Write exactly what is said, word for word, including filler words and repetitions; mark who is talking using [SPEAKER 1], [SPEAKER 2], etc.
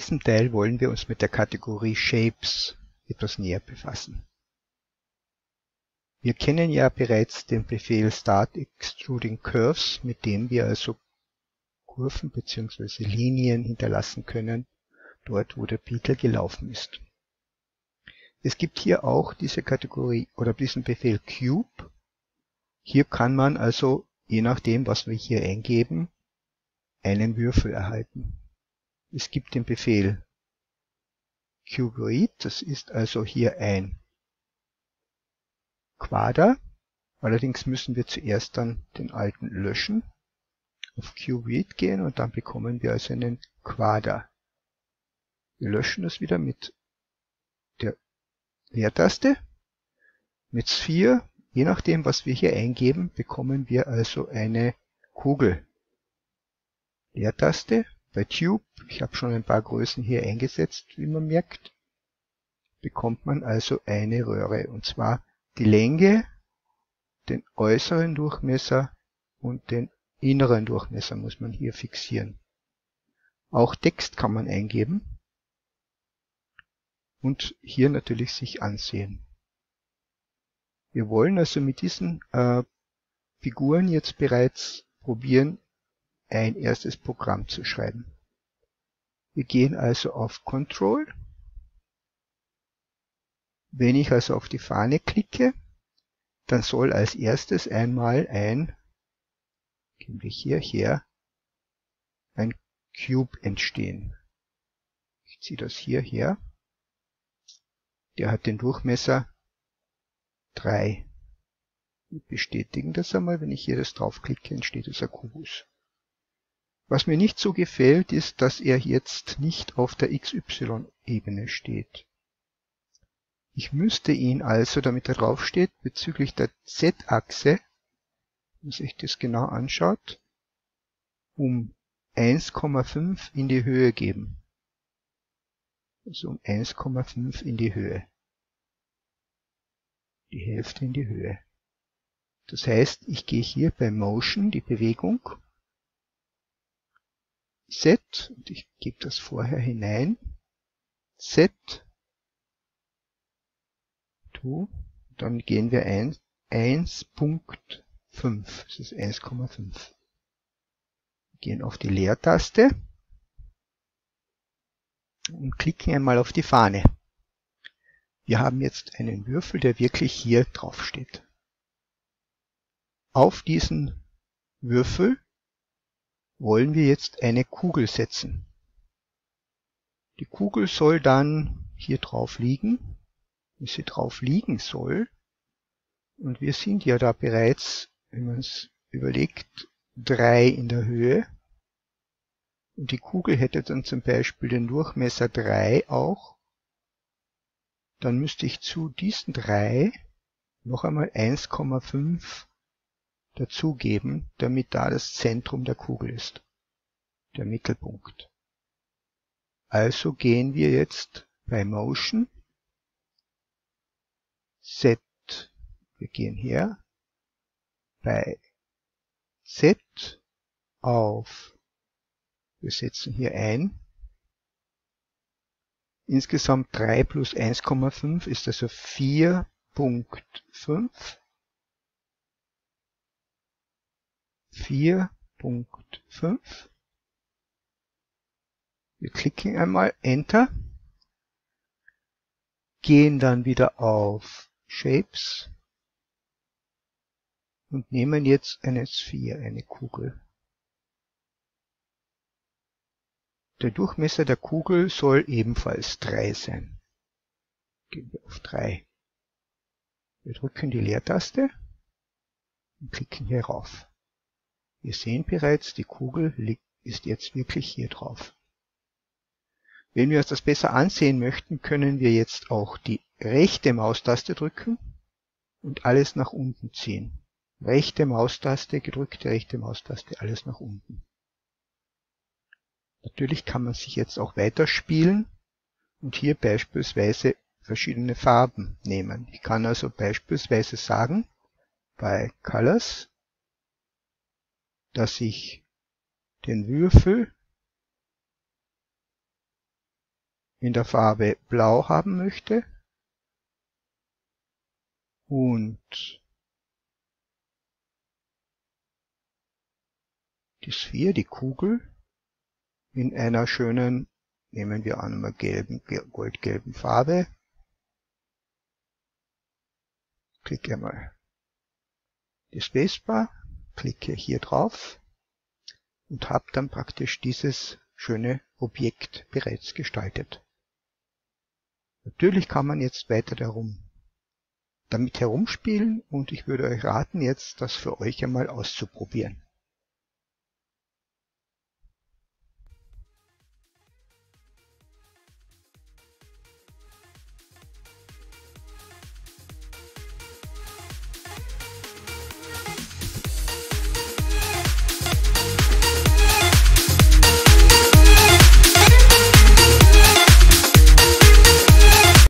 [SPEAKER 1] diesem Teil wollen wir uns mit der Kategorie Shapes etwas näher befassen. Wir kennen ja bereits den Befehl Start Extruding Curves, mit dem wir also Kurven bzw. Linien hinterlassen können, dort wo der Beetle gelaufen ist. Es gibt hier auch diese Kategorie oder diesen Befehl Cube. Hier kann man also, je nachdem was wir hier eingeben, einen Würfel erhalten. Es gibt den Befehl Cuboid, das ist also hier ein Quader. Allerdings müssen wir zuerst dann den alten löschen, auf Cuboid gehen und dann bekommen wir also einen Quader. Wir löschen das wieder mit der Leertaste. Mit Sphere, je nachdem was wir hier eingeben, bekommen wir also eine Kugel. Leertaste. Bei Tube, ich habe schon ein paar Größen hier eingesetzt, wie man merkt, bekommt man also eine Röhre, und zwar die Länge, den äußeren Durchmesser und den inneren Durchmesser muss man hier fixieren. Auch Text kann man eingeben und hier natürlich sich ansehen. Wir wollen also mit diesen äh, Figuren jetzt bereits probieren, ein erstes Programm zu schreiben. Wir gehen also auf Control. Wenn ich also auf die Fahne klicke, dann soll als erstes einmal ein, gehen wir hierher, ein Cube entstehen. Ich ziehe das hierher. Der hat den Durchmesser drei. Wir bestätigen das einmal, wenn ich hier das draufklicke, entsteht dieser Kubus. Was mir nicht so gefällt, ist, dass er jetzt nicht auf der X Y-Ebene steht. Ich müsste ihn also, damit er drauf steht, bezüglich der Z-Achse, wenn man sich das genau anschaut, um eins Komma fünf in die Höhe geben. Also um eins Komma fünf in die Höhe. Die Hälfte in die Höhe. Das heißt, ich gehe hier bei Motion, die Bewegung, Z, und ich gebe das vorher hinein, Z, to, dann gehen wir eins Komma fünf, das ist eins Komma fünf. Wir gehen auf die Leertaste und klicken einmal auf die Fahne. Wir haben jetzt einen Würfel, der wirklich hier drauf steht. Auf diesen Würfel wollen wir jetzt eine Kugel setzen. Die Kugel soll dann hier drauf liegen, wie sie drauf liegen soll. Und wir sind ja da bereits, wenn man es überlegt, drei in der Höhe. Und die Kugel hätte dann zum Beispiel den Durchmesser drei auch. Dann müsste ich zu diesen drei noch einmal eins Komma fünf dazugeben, damit da das Zentrum der Kugel ist, der Mittelpunkt. Also gehen wir jetzt bei Motion, Z, wir gehen her, bei Z auf, wir setzen hier ein, insgesamt drei plus eins Komma fünf ist also vier Komma fünf. vier Komma fünf. Wir klicken einmal Enter, gehen dann wieder auf Shapes und nehmen jetzt eine Sphere, eine Kugel. Der Durchmesser der Kugel soll ebenfalls drei sein. Gehen wir auf drei. Wir drücken die Leertaste und klicken hier rauf. Wir sehen bereits, die Kugel ist jetzt wirklich hier drauf. Wenn wir uns das besser ansehen möchten, können wir jetzt auch die rechte Maustaste drücken und alles nach unten ziehen. Rechte Maustaste, gedrückte rechte Maustaste, alles nach unten. Natürlich kann man sich jetzt auch weiterspielen und hier beispielsweise verschiedene Farben nehmen. Ich kann also beispielsweise sagen, bei Colors, dass ich den Würfel in der Farbe Blau haben möchte und die Sphäre, die Kugel, in einer schönen, nehmen wir an, mal gelben, goldgelben Farbe, klicke mal die Spacebar, klicke hier drauf und habe dann praktisch dieses schöne Objekt bereits gestaltet. Natürlich kann man jetzt weiter darum, damit herumspielen und ich würde euch raten, jetzt das für euch einmal auszuprobieren.